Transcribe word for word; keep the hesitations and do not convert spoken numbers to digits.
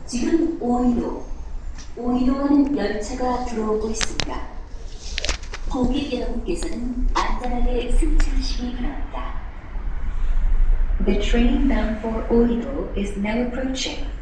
지금 오이도, 오이도 가는 열차가 들어오고 있습니다. 고객 여러분께서는 안전하게 승차하시기 바랍니다. The train bound for Oido is now approaching.